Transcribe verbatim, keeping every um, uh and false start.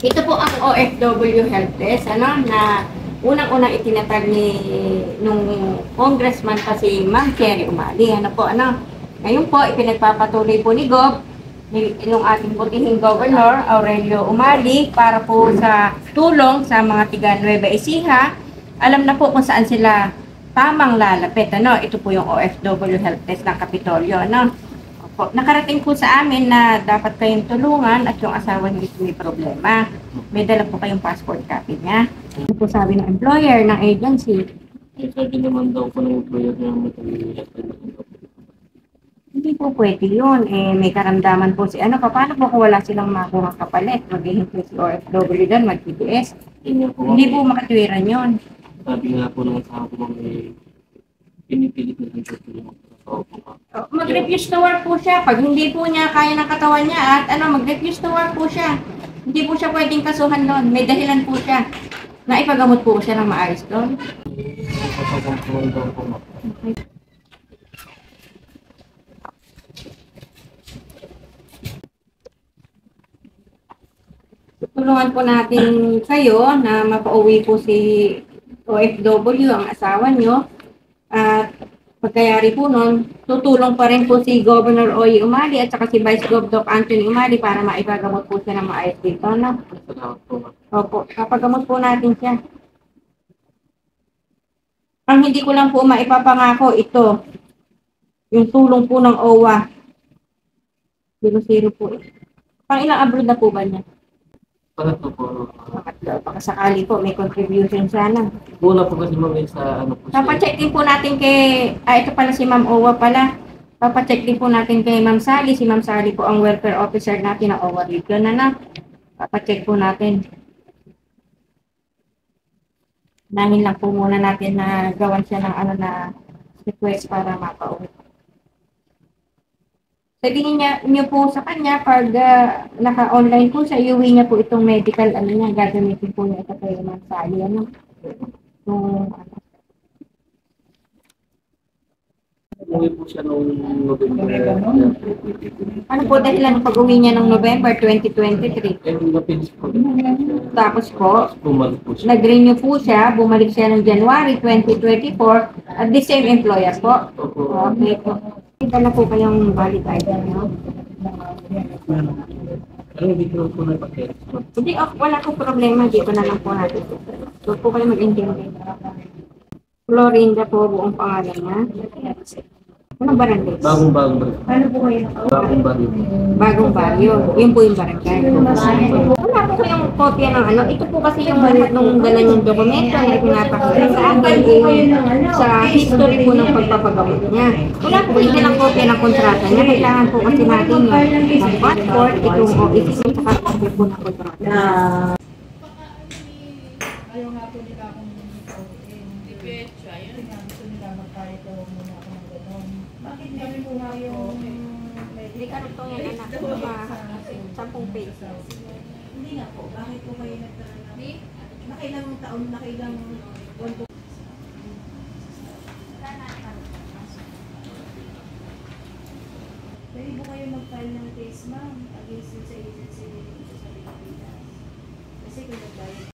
Ito po ang O F W helpdesk, ano, na unang-unang itinatag ni nung congressman pa si Ma'am Cherry Umali. Ano po, ano, ngayon po, ipinagpapatuloy po ni Gob, yung ating butihing governor, Aurelio Umali, para po sa tulong sa mga tiga Nueva Ecija. Alam na po kung saan sila tamang lalapit. Ano, ito po yung O F W helpdesk ng Kapitolyo. Ano. Po, nakarating po sa amin na dapat kayong tulungan at yung asawa niyo may problema. May dala po kayong passport copy niya. Ano po sabi ng employer, ng agency? Eh, sabi naman daw ko ng employer na matamilip. Hindi po pwede yun. Eh, may karamdaman po si ano, paano po kung wala silang makuha kapalit? Maghihintay si O F W doon, mag-P D S. Hindi po, Hindi po makatwiran yun. sabi nga po ng asawa ko may pinipilit na lang siya tulungan sa asawa ko. Oh, mag-refuse to work po siya. Pag hindi po niya kaya ng katawan niya at ano, mag-refuse to work po siya. Hindi po siya pwedeng kasuhan doon. May dahilan po siya. Naipagamot po siya ng maayos doon. Nagpapagampuan daw po. Okay. Tulungan po natin kayo na mapauwi po si O F W, ang asawa nyo. At pagkayari po nun, tutulong pa rin po si Governor Oy Umali at saka si Vice Gov Doc Anthony Umali para maipagamot po siya ng maayos dito. No? Salamat po. Opo, kapagamot po natin siya. Ang hindi ko lang po maipapangako, ito. Yung tulong po ng O W A. Zero-zero po. Pang ilang abroad na po ba niya? Pangatlo po. Baka sakali po, may contribution sana. Una po kasi mamay sa ano po siya. Papacheck din po natin kay, ah, ito pala si Ma'am O W A pala. Papacheck din po natin kay Ma'am Sally. Si Ma'am Sally po ang welfare officer natin ng O W A region na na. Papacheck po natin. Nahin lang po muna natin na gawan siya ng ano na request para mapauwi. Sabihin niya niyo po sa kanya pag uh, naka-online po siya, iuwi niya po itong medical ano niya, gagamitin po niya ito kay Ma'am Sally. Ano? Yung, ano. Umuwi po siya noong November. Ano po dahilan ng pag-uwi niya ng November twenty twenty-three? Eh, napins po. Tapos po, Bumalik po siya. nag-renew po siya, bumalik siya ng January twenty twenty-four at the same employer po. Opo. Okay po. Ito na po kayong valid I D niyo. Ano, hindi ko po na ipag-text po. Hindi, oh, wala po problema. Dito na lang po natin. Huwag po kayo mag-intindi. Florinda po buong pangalan niya. Anong barangay? Bagong bagong ba? Ano po kayo? Bagong bagong. Bagong baryo. Yun po yung barangay. Wala po kayong kopya ng ano. Ito po kasi yung lahat ng dala niyong dokumento na ipinapakita sa akin eh, sa history po ng pagpapagamot niya. Wala po kayo dalang kopya ng kontrata niya. Kailangan po kasi natin yung passport, itong O E C, saka kopya po ng kontrata. Ayaw nga po nila akong pauwiin. Gusto nila magkahit daw muna ako ng gano'n. Bakit kami po nga yung may Hindi ka rin yan, anak. Mga sampung pesos. Hindi nga po. Bakit po kayo nagtara na? Nakailang taon, nakailang buwan po. Pwede po kayo mag-file ng case, ma'am, against sa agency sa Pilipinas. Kasi kung nagbayad